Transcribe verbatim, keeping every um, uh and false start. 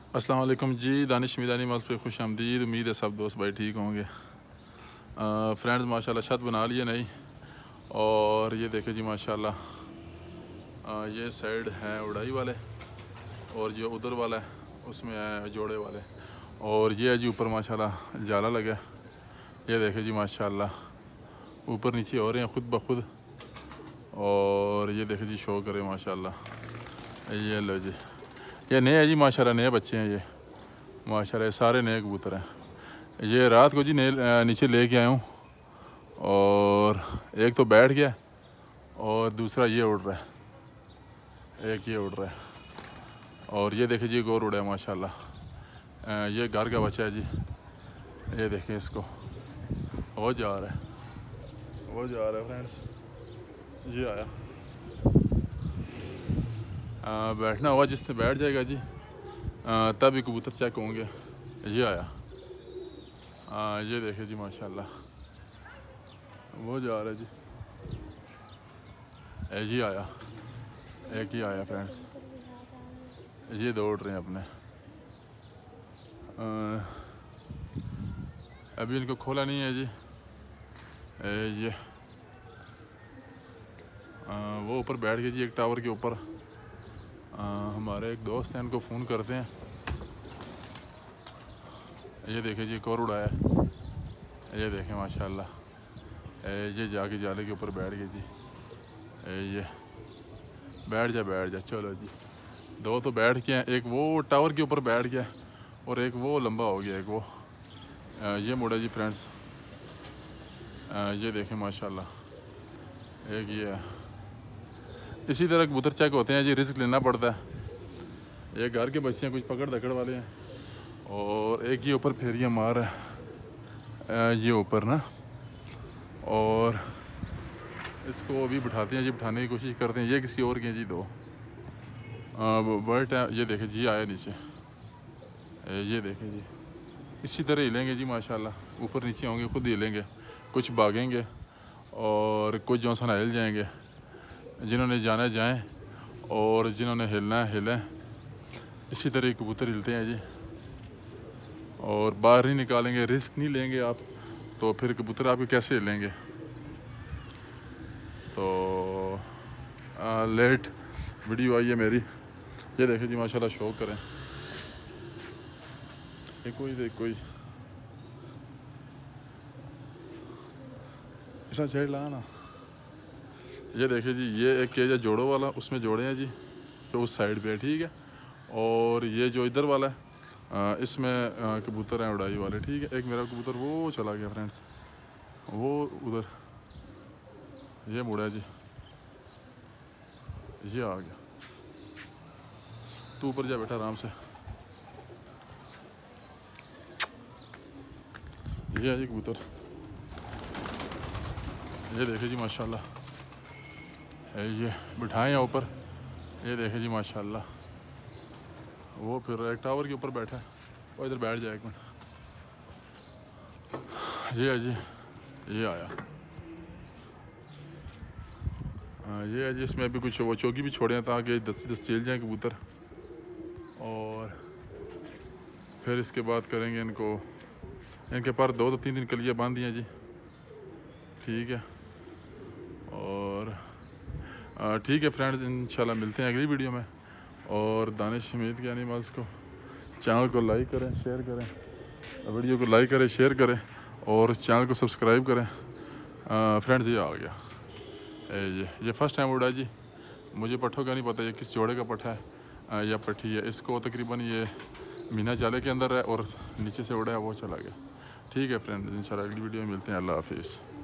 अस्सलाम वालेकुम जी। दानिश मीदानी मल्स पे खुश आमदीद। उम्मीद है सब दोस्त भाई ठीक होंगे। फ्रेंड्स माशाल्लाह छत बना लिए नहीं, और ये देखे जी माशाल्लाह आ, ये साइड है उड़ाई वाले, और जो उधर वाला है उसमें है जोड़े वाले, और ये है जी ऊपर माशाल्लाह जाला लगा। ये देखे जी माशाल्लाह ऊपर नीचे हो रहे हैं खुद ब खुद, और ये देखे जी शो करे माशाल्लाह। ये लो जी, ये नए है जी माशाल्लाह, नए बच्चे हैं ये माशाल्लाह, सारे नए कबूतर हैं। ये रात को जी नए नीचे लेके आया हूँ, और एक तो बैठ गया और दूसरा ये उड़ रहा है, एक ये उड़ रहा है, और ये देखे जी गोर उड़ा है माशाल्लाह। ये घर का बच्चा है जी, ये देखें इसको, वो जा रहा है, वो जा रहा है फ्रेंड्स। ये आया, आ, बैठना हुआ जिसने बैठ जाएगा जी तब ही कबूतर चेक होंगे। ये आया, आ, ये देखे जी माशाल्लाह, वो जा रहा है जी। ये आया, एक ही आया फ्रेंड्स। ये दौड़ रहे हैं अपने। आ, अभी इनको खोला नहीं है जी। ए, ये आ, वो ऊपर बैठ गए जी एक टावर के ऊपर। हमारे एक दोस्त हैं, इनको फ़ोन करते हैं। ये देखे जी एक और उड़ाया, ये देखें माशाल्लाह। ये जाके जाले के ऊपर बैठ गए जी। ये बैठ जा बैठ जा, चलो जी। दो तो बैठ के हैं, एक वो टावर के ऊपर बैठ गया और एक वो लंबा हो गया, एक वो ये मुड़ा जी फ्रेंड्स। ये देखें माशाल्लाह, एक ये है। इसी तरह कबूतर चेक होते हैं जी, रिस्क लेना पड़ता है। एक घर के बच्चे हैं, कुछ पकड़ दकड़ वाले हैं, और एक ये ऊपर फेरियाँ मार है ये ऊपर ना, और इसको अभी बिठाते हैं जी, बिठाने की कोशिश करते हैं। ये किसी और के जी दो बर्ड है। ये देखे जी आया नीचे, ये देखे जी। इसी तरह हिलेंगे जी माशाल्लाह, ऊपर नीचे होंगे, खुद हिलेंगे, कुछ भागेंगे और कुछ जो सन हिल जाएंगे। जिन्होंने जाना जाएं, और जिन्होंने हिलना है हिलें। इसी तरह कबूतर हिलते हैं जी, और बाहर नहीं निकालेंगे, रिस्क नहीं लेंगे आप, तो फिर कबूतर आपके कैसे हिलेंगे। तो आ, लेट वीडियो आई है मेरी। ये देखें जी माशाल्लाह, शो करें। एक कोई देख कोई ऐसा चढ़ ला ना। ये देखे जी, ये एक केज है जोड़ों वाला, उसमें जोड़े हैं जी, तो उस साइड पे है, ठीक है। और ये जो इधर वाला है आ, इसमें कबूतर हैं उड़ाई वाले, ठीक है। एक मेरा कबूतर वो चला गया फ्रेंड्स, वो उधर, ये मुड़ा है जी, ये आ गया। तू ऊपर जा बेटा आराम से। ये है जी कबूतर, ये देखे जी माशाल्लाह। ये बिठाए हैं ऊपर, ये देखे जी माशाल्लाह। वो फिर एक टावर के ऊपर बैठा है, वो इधर बैठ जाए एक मिनट। ये है जी, ये आया। हाँ ये है जी, इसमें अभी कुछ वो चौकी भी छोड़े हैं ताकि दस्ती दस्ती हिल जाए कबूतर, और फिर इसके बाद करेंगे इनको। इनके पास दो तो तीन दिन कलियाँ बांध दी हैं जी, ठीक है। और ठीक है फ्रेंड्स, इंशाल्लाह मिलते हैं अगली वीडियो में। और दानिश हमीद के एनिमल्स को चैनल को लाइक करें, शेयर करें, वीडियो को लाइक करें, शेयर करें, और चैनल को सब्सक्राइब करें। फ्रेंड्स ये आ गया, ये ये फर्स्ट टाइम उड़ा जी। मुझे पट्ठों का नहीं पता ये किस जोड़े का पट्ठा है या पट्ठी है। इसको तकरीबन ये मीना जाले के अंदर है, और नीचे से उड़ा है, वो चला गया। ठीक है फ्रेंड्स, इंशाल्लाह अगली वीडियो में मिलते हैं। अल्लाह हाफिज़।